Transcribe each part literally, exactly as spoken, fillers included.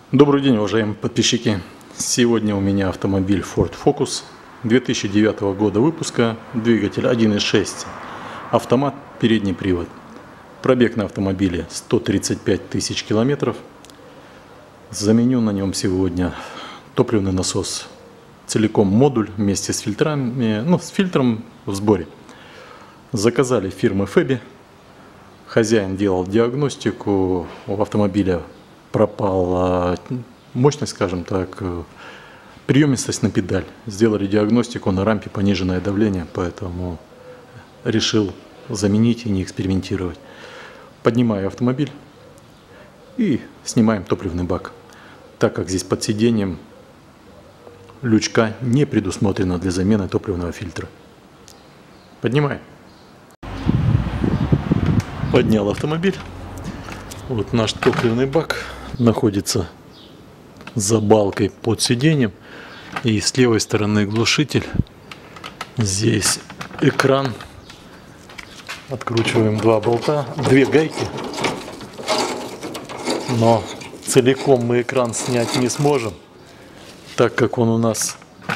Добрый день, уважаемые подписчики! Сегодня у меня автомобиль Ford Focus две тысячи девятого года выпуска, двигатель один и шесть, автомат, передний привод. Пробег на автомобиле сто тридцать пять тысяч километров. Заменю на нем сегодня топливный насос, целиком модуль вместе с фильтрами, ну, с фильтром в сборе. Заказали фирмы Феби. Хозяин делал диагностику, у автомобиля пропала мощность, скажем так, приемистость на педаль. Сделали диагностику, на рампе пониженное давление, поэтому решил заменить и не экспериментировать. Поднимаю автомобиль и снимаем топливный бак, так как здесь под сиденьем лючка не предусмотрено для замены топливного фильтра. Поднимаем. Поднял автомобиль. Вот наш топливный бак находится за балкой под сиденьем, и с левой стороны глушитель. Здесь экран. Откручиваем два болта, две гайки, но целиком мы экран снять не сможем, так как он у нас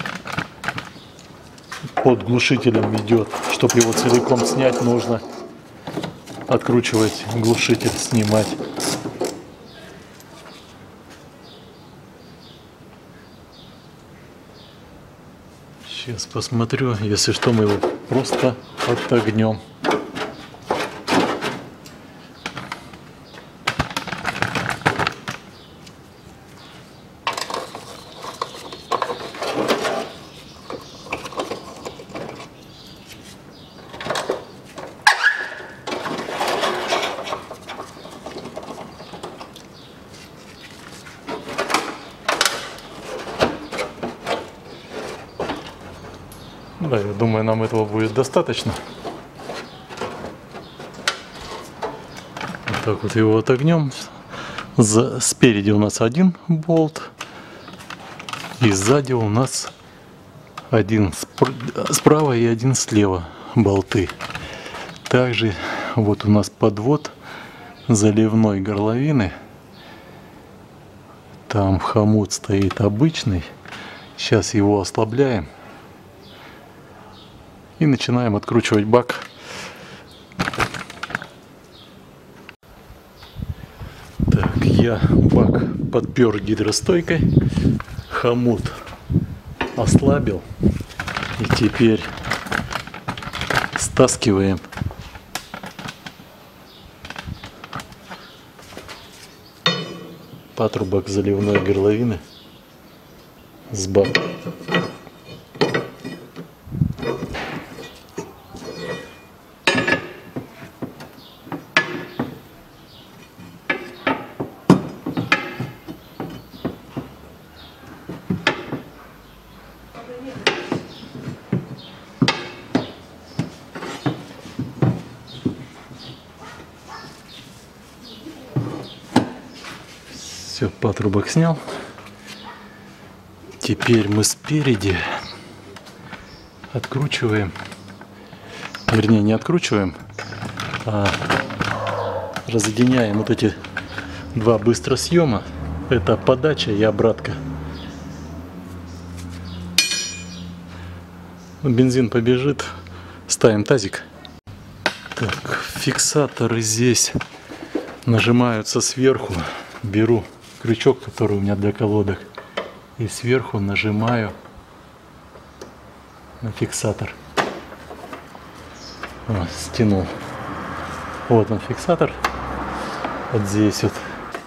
под глушителем идет. Чтобы его целиком снять, нужно откручивать глушитель, снимать. Сейчас посмотрю, если что, мы его просто отогнем. Да, я думаю, нам этого будет достаточно. Вот так вот его отогнем. За, спереди у нас один болт, и сзади у нас один справа и один слева болты. Также вот у нас подвод заливной горловины. Там хомут стоит обычный. Сейчас его ослабляем. И начинаем откручивать бак. Так, я бак подпер гидростойкой, хомут ослабил, и теперь стаскиваем патрубок заливной горловины с бака. Все, патрубок снял. Теперь мы спереди откручиваем, вернее не откручиваем, а разъединяем вот эти два быстросъема. Это подача и обратка. Бензин побежит, ставим тазик. Так, фиксаторы здесь нажимаются сверху. Беру крючок, который у меня для колодок, и сверху нажимаю на фиксатор. О, стянул. Вот он, фиксатор. Вот здесь вот.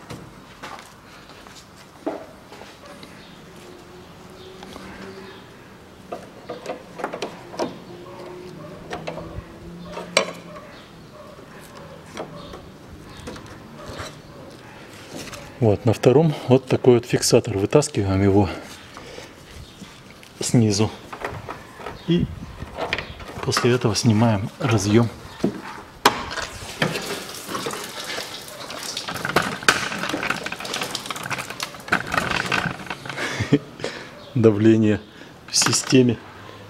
Вот на втором вот такой вот фиксатор. Вытаскиваем его снизу. И после этого снимаем разъем. Давление в системе.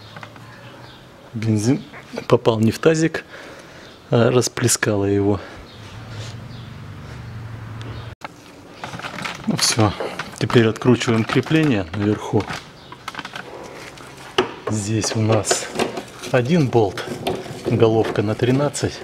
Бензин попал не в тазик, а расплескало его. Ну все, Теперь откручиваем крепление наверху. Здесь у нас один болт, головка на тринадцать.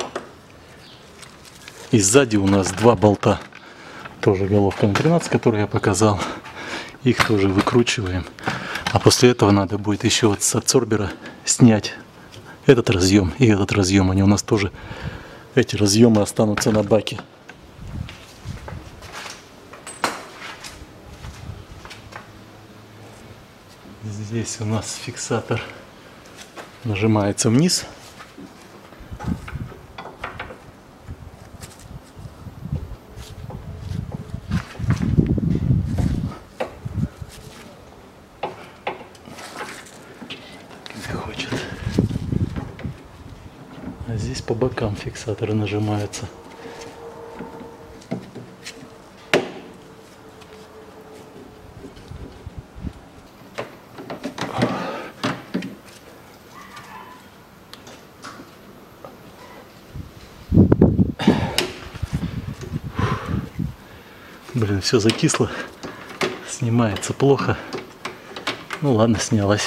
И сзади у нас два болта, тоже головка на тринадцать, которые я показал. Их тоже выкручиваем. А после этого надо будет еще вот с адсорбера снять этот разъем и этот разъем. Они у нас тоже, эти разъемы останутся на баке. Здесь у нас фиксатор нажимается вниз. Где хочет. А здесь по бокам фиксаторы нажимаются. Блин, все закисло, снимается плохо. Ну ладно, снялась.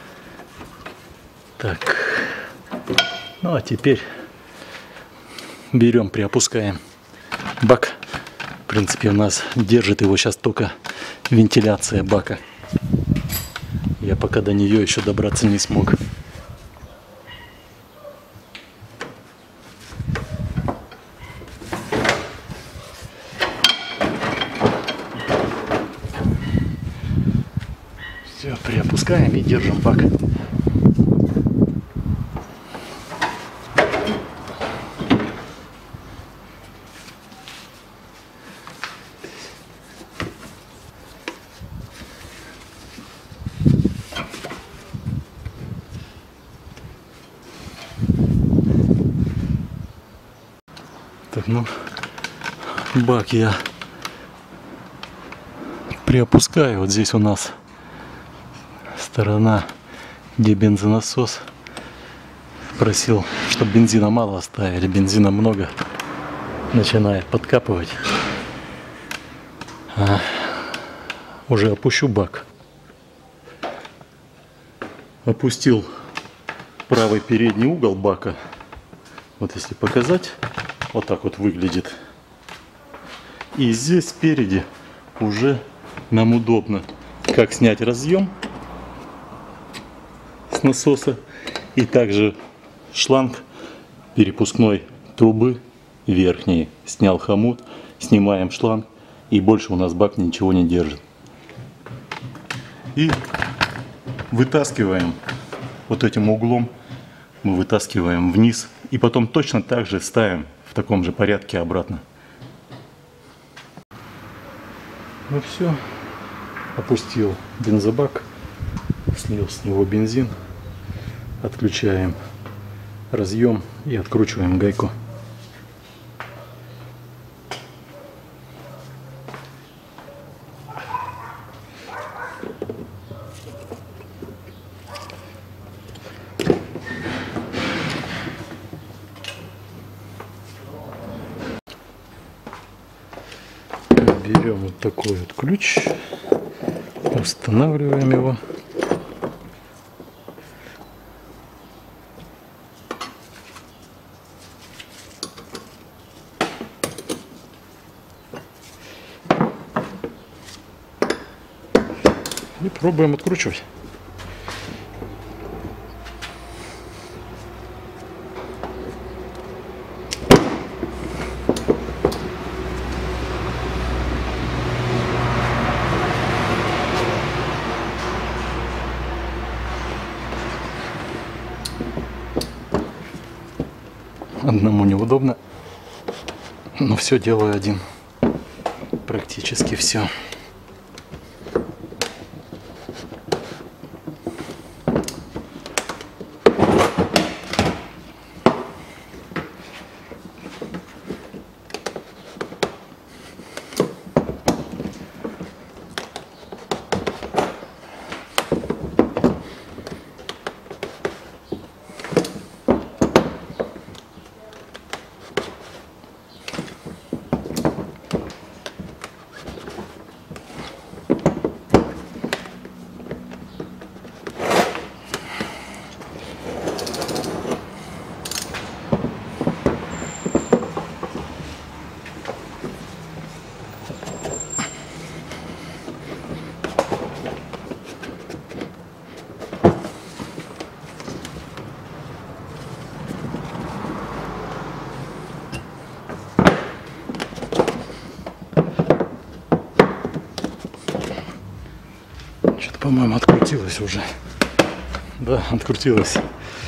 Так, ну а теперь берем, приопускаем бак. В принципе, у нас держит его сейчас только вентиляция бака. Я пока до нее еще добраться не смог. Все, приопускаем и держим бак. Так, ну, бак я приопускаю. Вот здесь у нас сторона, где бензонасос. Просил, чтобы бензина мало оставили, бензина много, начинает подкапывать. А, уже опущу бак. Опустил правый передний угол бака. Вот если показать, вот так вот выглядит. И здесь спереди уже нам удобно, как снять разъем с насоса, и также шланг перепускной трубы верхней. Снял хомут, снимаем шланг, и больше у нас бак ничего не держит. И вытаскиваем вот этим углом, мы вытаскиваем вниз, и потом точно так же ставим в таком же порядке обратно. Ну все, опустил бензобак, слил с него бензин, отключаем разъем и откручиваем гайку. Берем вот такой вот ключ, устанавливаем его. И пробуем откручивать. Одному неудобно, но все делаю один. Практически все. По-моему, открутилась уже. Да, открутилась.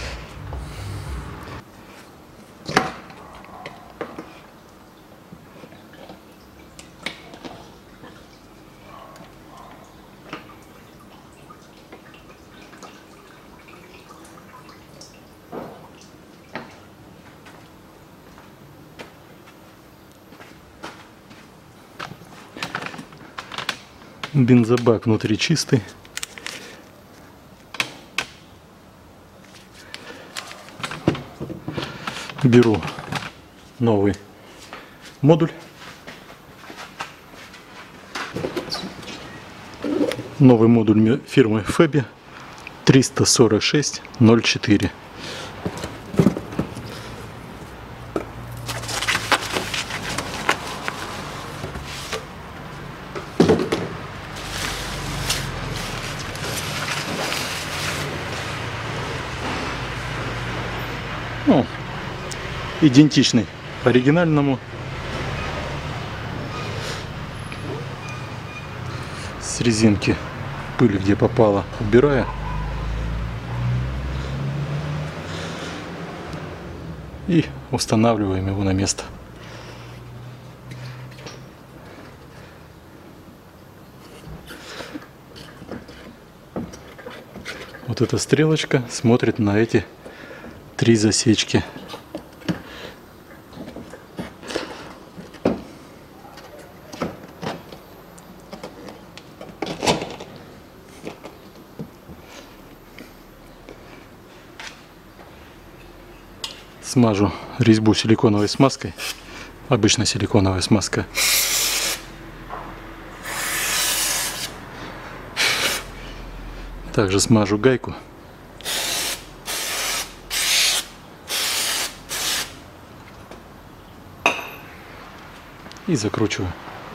Бензобак внутри чистый. Беру новый модуль. Новый модуль фирмы Феби триста сорок шесть ноль четыре. Ну, идентичный оригинальному. С резинки пыль где попала убирая. И устанавливаем его на место. Вот эта стрелочка смотрит на эти три засечки. Смажу резьбу силиконовой смазкой. Обычно силиконовая смазка. Также смажу гайку. И закручиваю.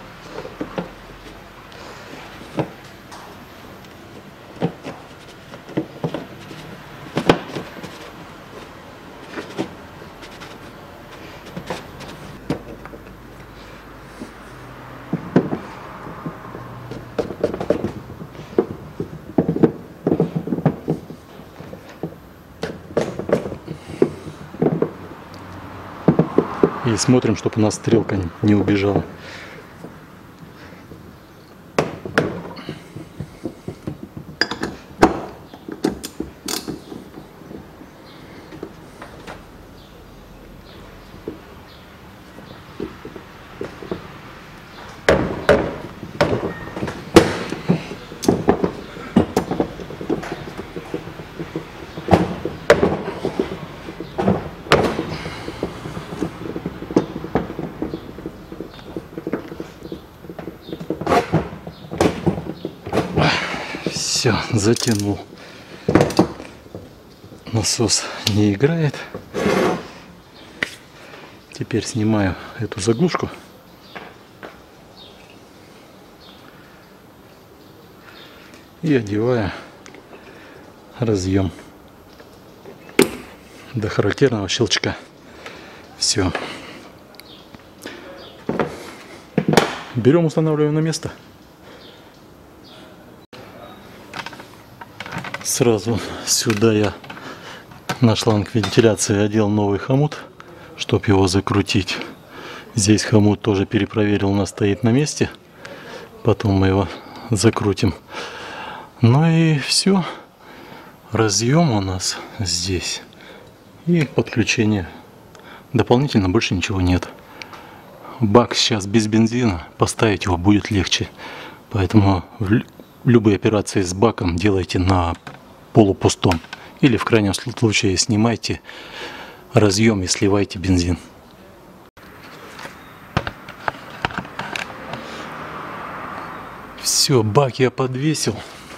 И смотрим, чтобы у нас стрелка не убежала. Все, затянул. Насос не играет. Теперь снимаю эту заглушку. И одеваю разъем до характерного щелчка. Все. Берем, устанавливаем на место. Сразу сюда я на шланг вентиляции одел новый хомут, чтобы его закрутить. Здесь хомут тоже перепроверил, у нас стоит на месте. Потом мы его закрутим. Ну и все. Разъем у нас здесь. И подключение. Дополнительно больше ничего нет. Бак сейчас без бензина. Поставить его будет легче. Поэтому любые операции с баком делайте на полупустом. Или в крайнем случае снимайте разъем и сливайте бензин. Все, бак я подвесил.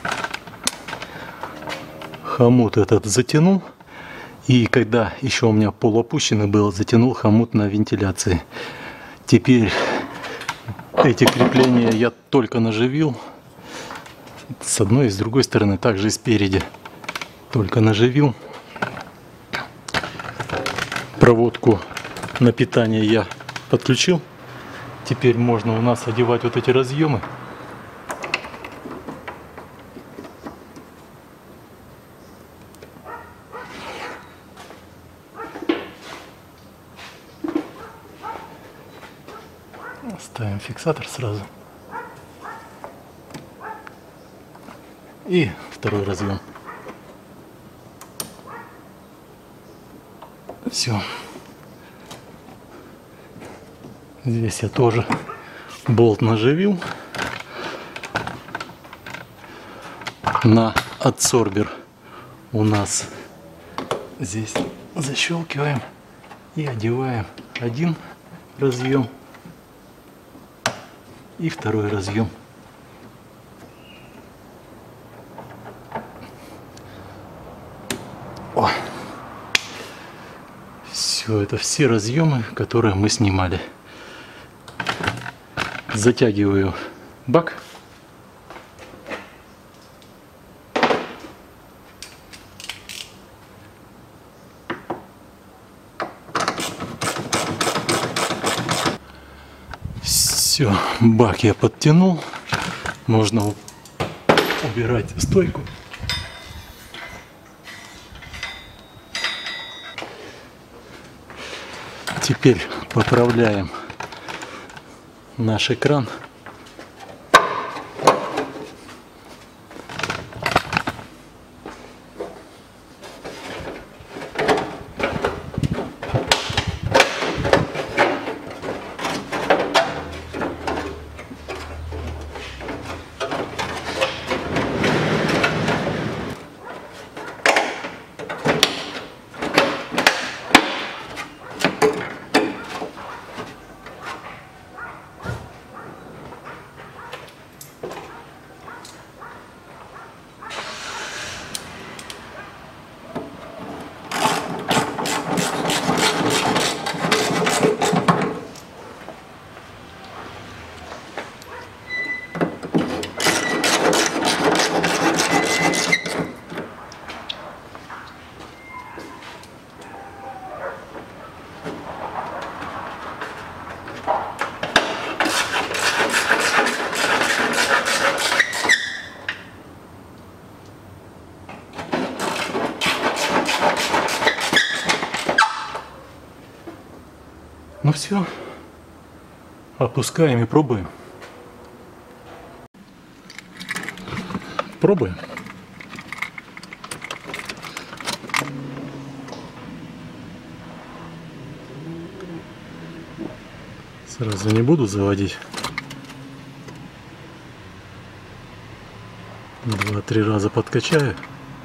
Хомут этот затянул. И когда еще у меня полуопущенный был, затянул хомут на вентиляции. Теперь эти крепления я только наживил. С одной и с другой стороны, также и спереди. Только наживил. Проводку на питание я подключил. Теперь можно у нас одевать вот эти разъемы. фиксатор сразу. И второй разъем. Все. Здесь я тоже болт наживил на адсорбер. У нас здесь защелкиваем и одеваем один разъем и второй разъем. О! Все, это все разъемы, которые мы снимали. Затягиваю бак. Все, бак я подтянул. Можно убирать стойку. Теперь поправляем наш экран. Ну все, опускаем и пробуем. Пробуем. Сразу не буду заводить. Два-три раза подкачаю.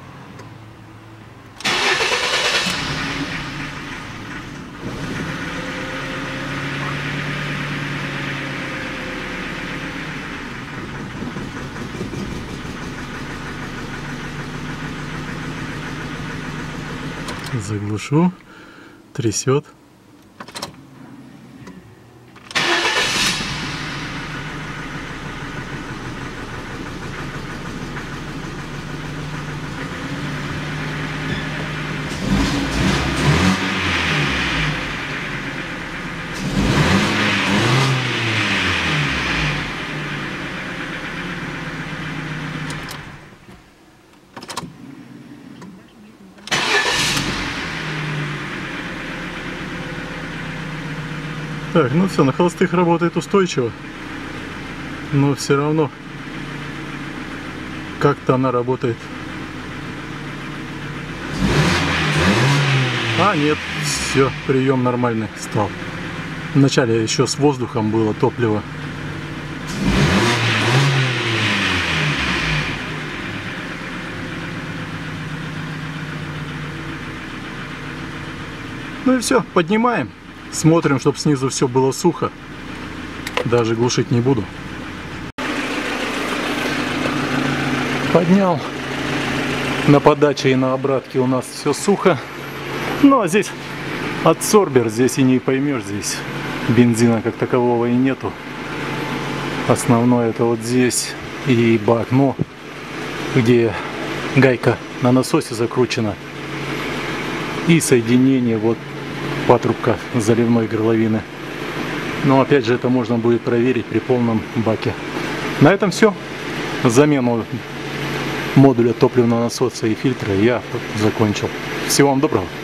Заглушу, трясет. Так, ну все, на холостых работает устойчиво, но все равно как-то она работает. А, нет, все, прием нормальный стал. Вначале еще с воздухом было топливо. Ну и все, поднимаем. Смотрим, чтобы снизу все было сухо. Даже глушить не буду. Поднял. На подаче и на обратке у нас все сухо. Ну а здесь адсорбер, здесь и не поймешь, здесь бензина как такового и нету. Основное это вот здесь и бак, ну, где гайка на насосе закручена. И соединение вот патрубка заливной горловины. Но опять же это можно будет проверить при полном баке. На этом все. Замену модуля топливного насоса и фильтра я закончил. Всего вам доброго.